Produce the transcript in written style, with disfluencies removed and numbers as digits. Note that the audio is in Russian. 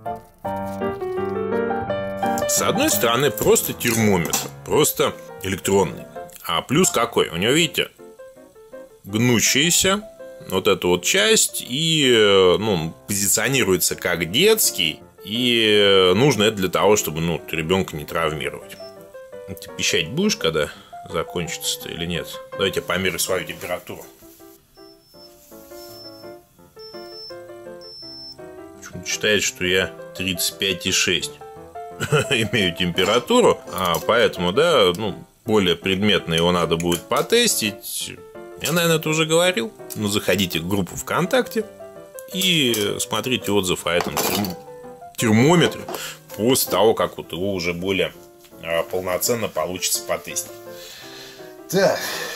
С одной стороны, просто термометр, просто электронный. А плюс какой? У него, видите, гнущаяся вот эта вот часть, и позиционируется как детский. И нужно это для того, чтобы ребенка не травмировать. Ты пищать будешь, когда закончится-то, или нет? Давайте я померю свою температуру. Почему-то считает, что я 35,6 имею температуру, поэтому, более предметно его надо будет потестить. Я, наверное, это уже говорил. Но заходите в группу ВКонтакте и смотрите отзыв о этом термометре после того, как вот его уже более полноценно получится потестить. Так.